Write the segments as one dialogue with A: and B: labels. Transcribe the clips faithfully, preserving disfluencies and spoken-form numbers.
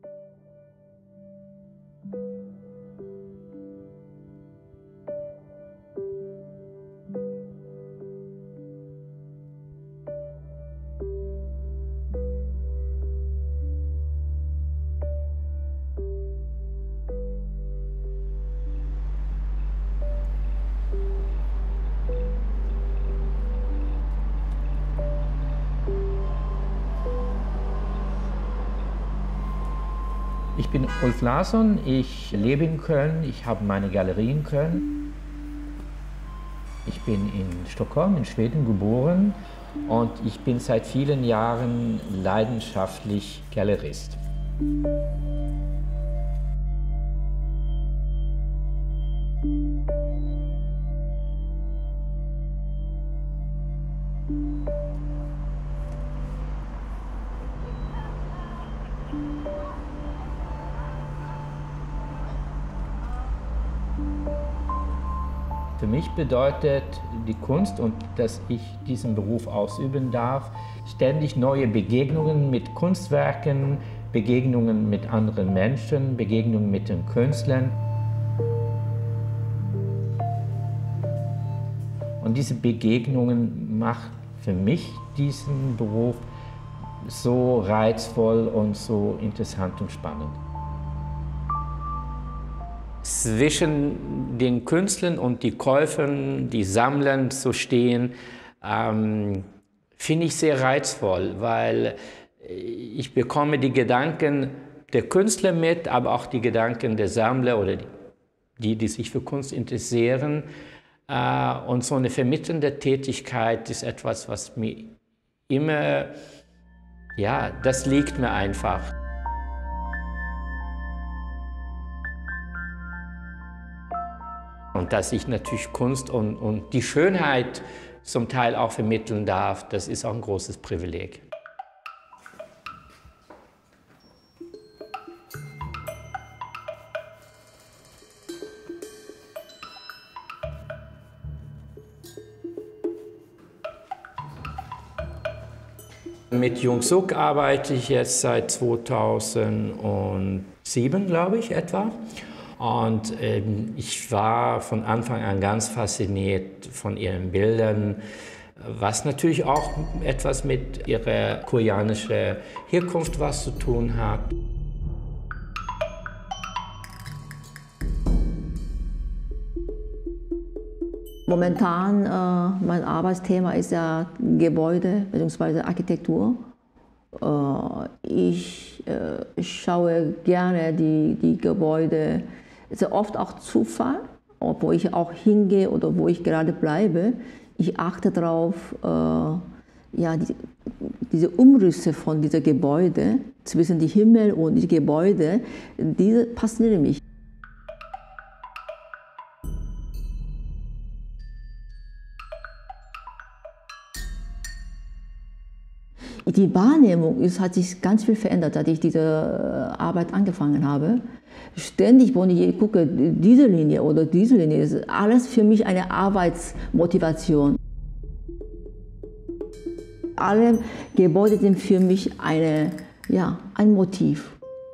A: Ich bin Ulf Larsson, ich lebe in Köln, ich habe meine Galerie in Köln. Ich bin in Stockholm, in Schweden geboren und ich bin seit vielen Jahren leidenschaftlich Galerist. Für mich bedeutet die Kunst und dass ich diesen Beruf ausüben darf, ständig neue Begegnungen mit Kunstwerken, Begegnungen mit anderen Menschen, Begegnungen mit den Künstlern. Und diese Begegnungen machen für mich diesen Beruf so reizvoll und so interessant und spannend. Zwischen den Künstlern und den Käufern, die Sammlern zu stehen, ähm, finde ich sehr reizvoll, weil ich bekomme die Gedanken der Künstler mit, aber auch die Gedanken der Sammler oder die, die sich für Kunst interessieren. Äh, und so eine vermittelnde Tätigkeit ist etwas, was mir immer, ja, das liegt mir einfach. Und dass ich natürlich Kunst und, und die Schönheit zum Teil auch vermitteln darf, das ist auch ein großes Privileg. Mit Jung Suk arbeite ich jetzt seit zweitausendsieben, glaube ich, etwa. Und ähm, ich war von Anfang an ganz fasziniert von ihren Bildern, was natürlich auch etwas mit ihrer koreanischen Herkunft was zu tun hat.
B: Momentan äh, mein Arbeitsthema ist ja Gebäude bzw. Architektur. Äh, ich äh, schaue gerne die, die Gebäude. Es ist oft auch Zufall, wo ich auch hingehe oder wo ich gerade bleibe. Ich achte darauf, äh, ja, die, diese Umrisse von diesen Gebäuden, zwischen dem Himmel und den Gebäuden, diese faszinieren mich. Die Wahrnehmung ist, hat sich ganz viel verändert, seit ich diese Arbeit angefangen habe. Ständig, wenn ich gucke, diese Linie oder diese Linie, ist alles für mich eine Arbeitsmotivation. Alle Gebäude sind für mich eine, ja, ein Motiv.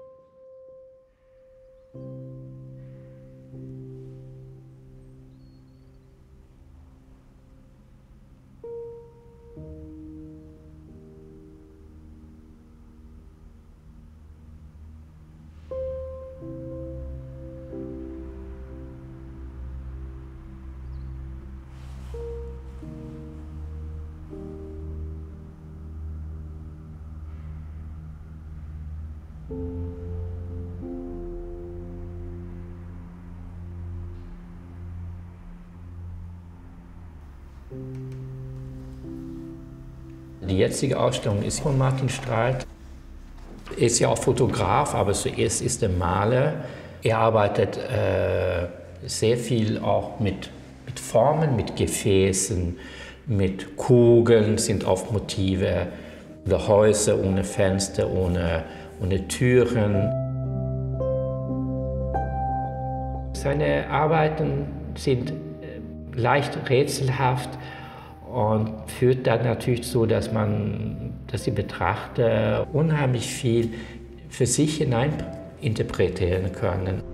A: Die jetzige Ausstellung ist von Martin Streit. Er ist ja auch Fotograf, aber zuerst ist er Maler. Er arbeitet äh, sehr viel auch mit, mit Formen, mit Gefäßen, mit Kugeln, sind oft Motive, oder Häuser ohne Fenster, ohne, ohne Türen. Seine Arbeiten sind leicht rätselhaft und führt dann natürlich so, dass man, dass die Betrachter unheimlich viel für sich hinein interpretieren können.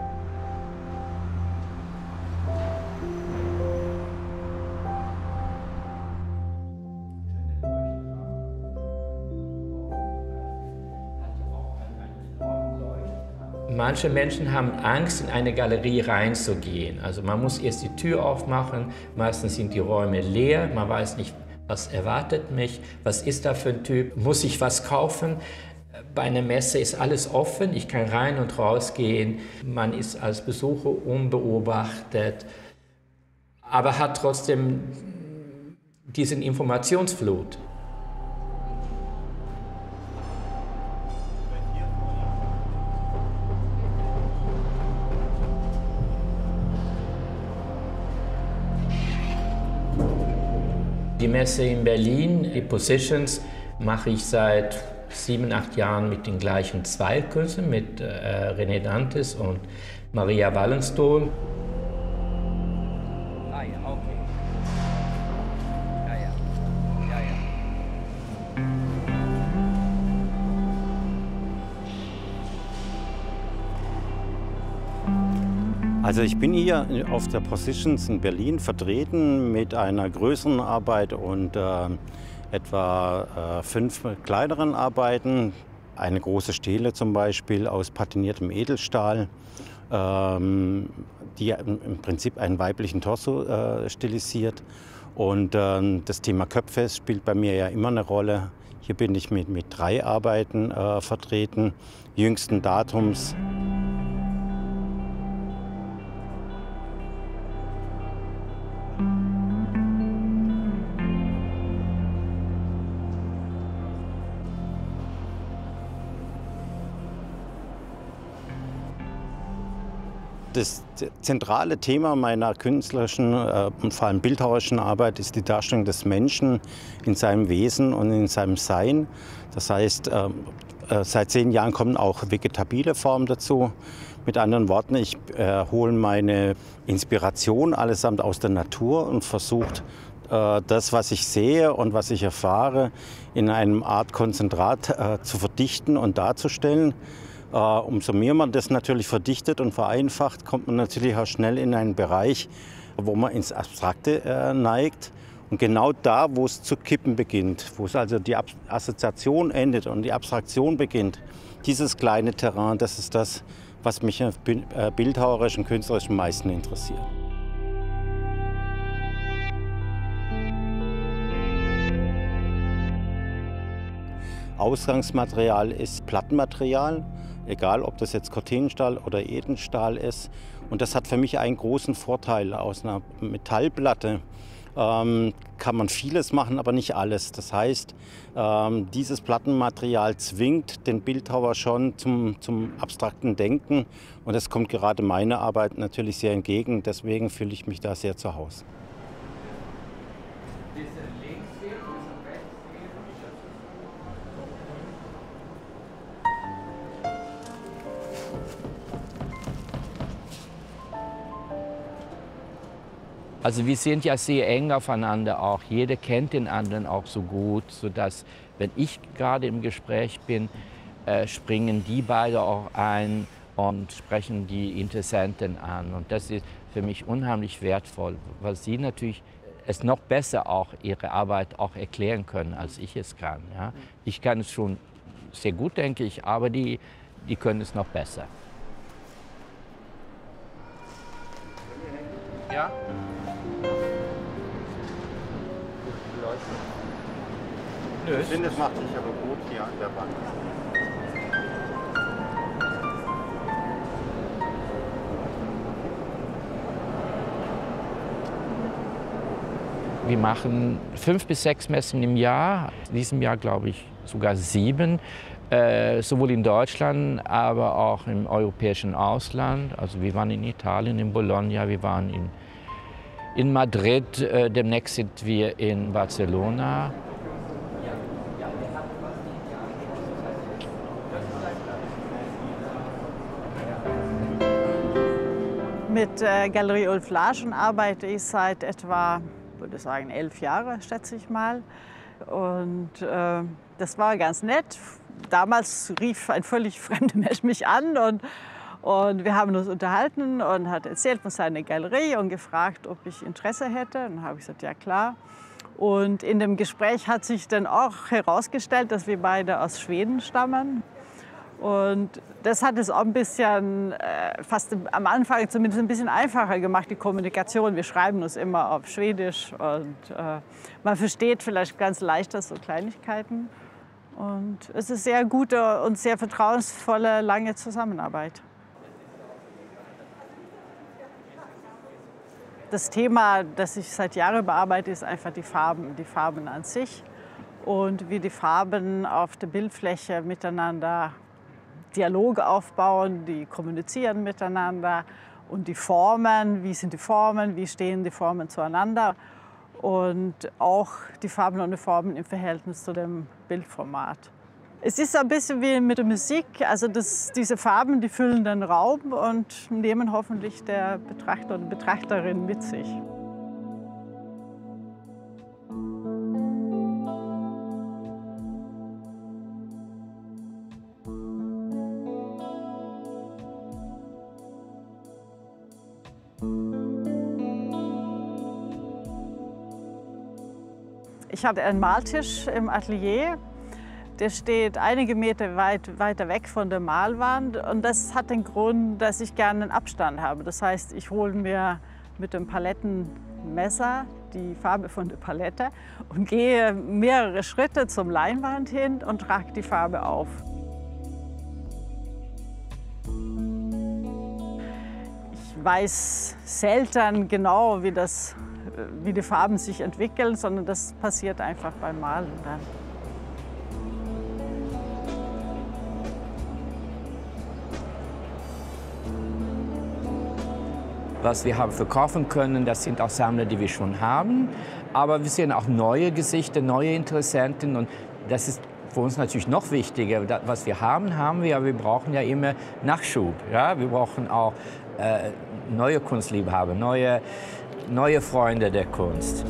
A: Manche Menschen haben Angst, in eine Galerie reinzugehen. Also man muss erst die Tür aufmachen, meistens sind die Räume leer, man weiß nicht, was erwartet mich, was ist da für ein Typ, muss ich was kaufen? Bei einer Messe ist alles offen, ich kann rein und raus gehen, man ist als Besucher unbeobachtet, aber hat trotzdem diesen Informationsflut. Die Messe in Berlin, die Positions, mache ich seit sieben, acht Jahren mit den gleichen zwei Künstlern, mit äh, René Dantes und Maria Wallenstohl.
C: Ah ja, okay. Ja, ja. Ja, ja.
D: Also ich bin hier auf der Positions in Berlin vertreten mit einer größeren Arbeit und äh, etwa äh, fünf kleineren Arbeiten. Eine große Stele zum Beispiel aus patiniertem Edelstahl, ähm, die im Prinzip einen weiblichen Torso äh, stilisiert. Und äh, das Thema Köpfe spielt bei mir ja immer eine Rolle. Hier bin ich mit, mit drei Arbeiten äh, vertreten, jüngsten Datums. Das zentrale Thema meiner künstlerischen äh, und vor allem bildhauerischen Arbeit ist die Darstellung des Menschen in seinem Wesen und in seinem Sein. Das heißt, äh, äh, seit zehn Jahren kommen auch vegetabile Formen dazu. Mit anderen Worten, ich äh, hole meine Inspiration allesamt aus der Natur und versuche, äh, das, was ich sehe und was ich erfahre, in einem Art Konzentrat äh, zu verdichten und darzustellen. Uh, umso mehr man das natürlich verdichtet und vereinfacht, kommt man natürlich auch schnell in einen Bereich, wo man ins Abstrakte äh, neigt. Und genau da, wo es zu kippen beginnt, wo es also die Ab Assoziation endet und die Abstraktion beginnt, dieses kleine Terrain, das ist das, was mich äh, bildhauerisch und künstlerisch am meisten interessiert. Ausgangsmaterial ist Plattenmaterial, egal ob das jetzt Cortenstahl oder Edenstahl ist. Und das hat für mich einen großen Vorteil. Aus einer Metallplatte ähm, kann man vieles machen, aber nicht alles. Das heißt, ähm, dieses Plattenmaterial zwingt den Bildhauer schon zum, zum abstrakten Denken. Und das kommt gerade meiner Arbeit natürlich sehr entgegen. Deswegen fühle ich mich da sehr zu Hause.
A: Also wir sind ja sehr eng aufeinander auch. Jeder kennt den anderen auch so gut, sodass, wenn ich gerade im Gespräch bin, äh, springen die beide auch ein und sprechen die Interessenten an. Und das ist für mich unheimlich wertvoll, weil sie natürlich es noch besser auch ihre Arbeit auch erklären können, als ich es kann. Ja? Ich kann es schon sehr gut, denke ich, aber die, die können es noch besser. Ja?
D: Ich finde, es macht sich aber gut hier an der Wand.
A: Wir machen fünf bis sechs Messen im Jahr, in diesem Jahr glaube ich sogar sieben, äh, sowohl in Deutschland, aber auch im europäischen Ausland. Also wir waren in Italien, in Bologna, wir waren in, in Madrid, äh, demnächst sind wir in Barcelona.
E: Mit äh, Galerie Ulf Larsson arbeite ich seit etwa, würde ich sagen, elf Jahren, schätze ich mal. Und äh, das war ganz nett. damals rief ein völlig fremder Mensch mich an und, und wir haben uns unterhalten und hat erzählt von seiner Galerie und gefragt, ob ich Interesse hätte. Und dann habe ich gesagt, ja klar. Und in dem Gespräch hat sich dann auch herausgestellt, dass wir beide aus Schweden stammen. Und das hat es auch ein bisschen, äh, fast am Anfang zumindest ein bisschen einfacher gemacht, die Kommunikation. Wir schreiben uns immer auf Schwedisch und äh, man versteht vielleicht ganz leicht so Kleinigkeiten. Und es ist sehr gute und sehr vertrauensvolle, lange Zusammenarbeit. Das Thema, das ich seit Jahren bearbeite, ist einfach die Farben, die Farben an sich und wie die Farben auf der Bildfläche miteinander Dialoge aufbauen, die kommunizieren miteinander und die Formen, wie sind die Formen, wie stehen die Formen zueinander und auch die Farben und die Formen im Verhältnis zu dem Bildformat. Es ist ein bisschen wie mit der Musik, also das, diese Farben, die füllen den Raum und nehmen hoffentlich der Betrachter oder Betrachterin mit sich. Ich habe einen Maltisch im Atelier. Der steht einige Meter weit, weiter weg von der Malwand und das hat den Grund, dass ich gerne einen Abstand habe. Das heißt, ich hole mir mit dem Palettenmesser die Farbe von der Palette und gehe mehrere Schritte zum Leinwand hin und trage die Farbe auf. Ich weiß selten genau, wie, das, wie die Farben sich entwickeln, sondern das passiert einfach beim Malen dann.
A: Was wir haben verkaufen können, das sind auch Sammler, die wir schon haben. Aber wir sehen auch neue Gesichter, neue Interessenten. Und das ist für uns natürlich noch wichtiger. Das, was wir haben, haben wir, aber wir brauchen ja immer Nachschub. Ja? Wir brauchen auch äh, neue Kunstliebhaber, neue, neue Freunde der Kunst.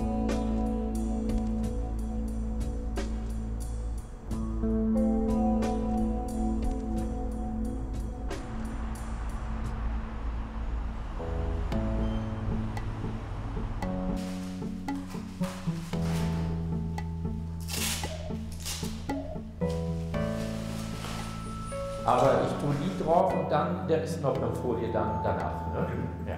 F: Aber ich tue die drauf und dann, der ist noch eine Folie dann, danach. Ne? Ja.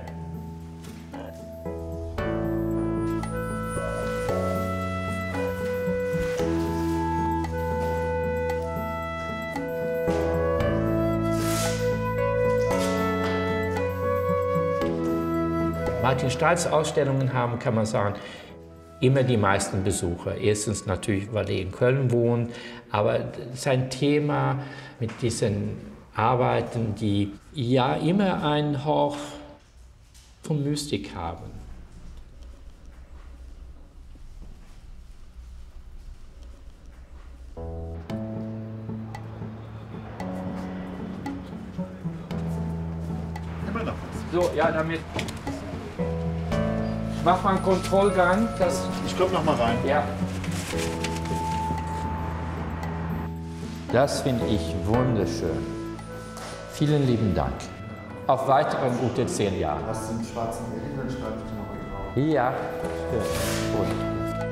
A: Martin Stahls Ausstellungen haben, kann man sagen, immer die meisten Besucher. Erstens natürlich, weil er in Köln wohnt, aber sein Thema mit diesen Arbeiten, die ja immer einen Hauch von Mystik haben. So, ja, damit. Ich mach mal einen Kontrollgang. Das
G: ich komm noch mal rein.
A: Ja. Das finde ich wunderschön. Vielen lieben Dank. Auf weiteren gute zehn Jahre.
G: Hast du einen schwarzen Edding, dann schreibe ich noch mal drauf.
A: Ja, stimmt. Gut.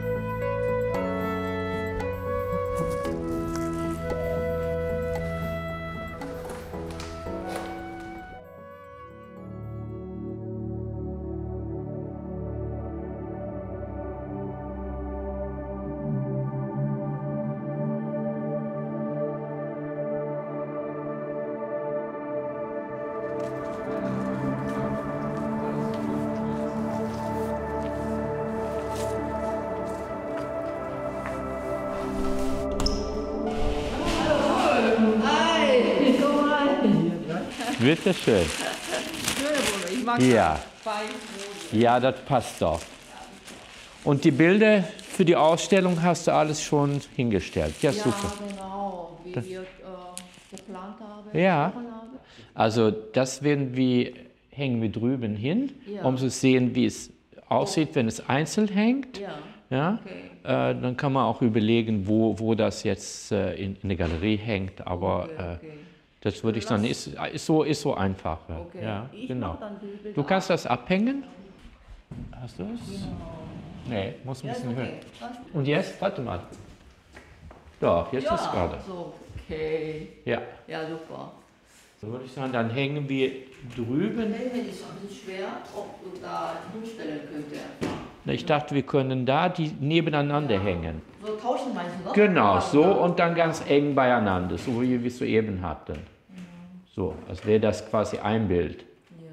A: Bitte schön.
B: Ich mag
A: Ja. Ja, das passt doch. Und die Bilder für die Ausstellung hast du alles schon hingestellt. Ja, super.
B: Ja, genau, wie ich äh, geplant habe.
A: Ja.
B: gesprochen habe.
A: Also das werden wir, hängen wir drüben hin,
B: Ja.
A: um zu sehen, wie es aussieht, wenn es einzeln hängt.
B: Ja.
A: Ja?
B: Okay.
A: Äh, dann kann man auch überlegen, wo, wo das jetzt äh, in, in der Galerie hängt. Aber
B: Okay, okay.
A: Äh, das würde ich sagen, ist, ist, so, ist so einfach.
B: Okay.
A: Ja,
B: Ich
A: genau.
B: mach dann die Bilder
A: Du kannst
B: ab.
A: das abhängen. Hast du es?
B: Genau.
A: Nee, muss ein
B: Ja,
A: bisschen
B: ist
A: höher.
B: okay. Ganz gut.
A: Und jetzt, warte mal. Doch, jetzt
B: Ja,
A: ist gerade.
B: so, okay.
A: Ja.
B: Ja, super.
A: Dann würde ich sagen, dann hängen wir drüben.
B: Hängen ist ein bisschen schwer, ob du da hinstellen könntest.
A: Ich dachte, wir können da die nebeneinander ja. hängen.
B: So tauschen meinst du, ne?
A: Genau, so und dann ganz eng beieinander, so wie wir es soeben hatten. Mhm. So, als wäre das quasi ein Bild.
B: Ja.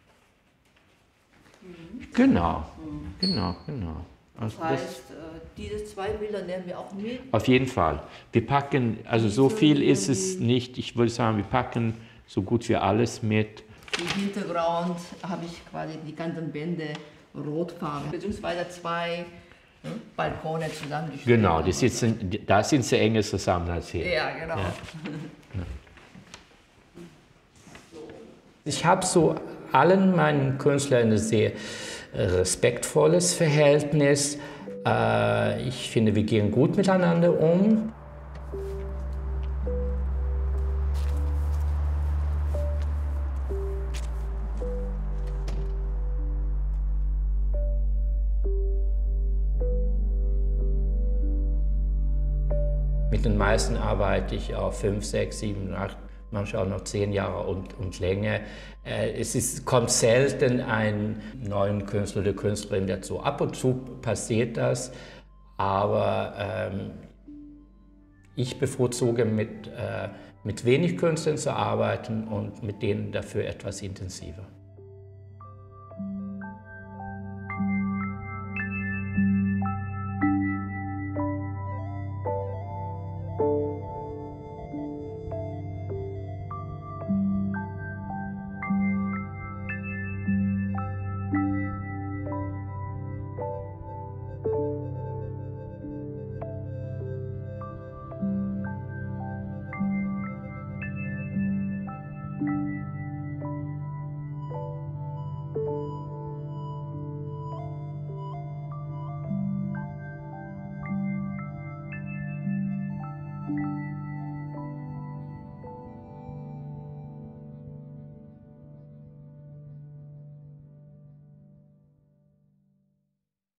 B: Mhm.
A: Genau, mhm. genau, genau. Also
B: das heißt, das, diese zwei Bilder nehmen wir auch mit?
A: Auf jeden Fall. Wir packen, also so viel ist es nicht, ich würde sagen, wir packen so gut wie alles mit.
B: Im Hintergrund habe ich quasi die ganzen Wände rotfarben, beziehungsweise zwei hm, Balkone zusammengestellt.
A: Genau, die sitzen, da sind sie enger zusammen als hier.
B: Ja, genau. Ja.
A: Ich habe so allen meinen Künstlern ein sehr respektvolles Verhältnis. Ich finde, wir gehen gut miteinander um. Mit den meisten arbeite ich auf fünf, sechs, sieben, acht, manchmal auch noch zehn Jahre und, und länger. Es ist, kommt selten ein neuen Künstler oder Künstlerin dazu. Ab und zu passiert das, aber ähm, ich bevorzuge mit, äh, mit wenig Künstlern zu arbeiten und mit denen dafür etwas intensiver.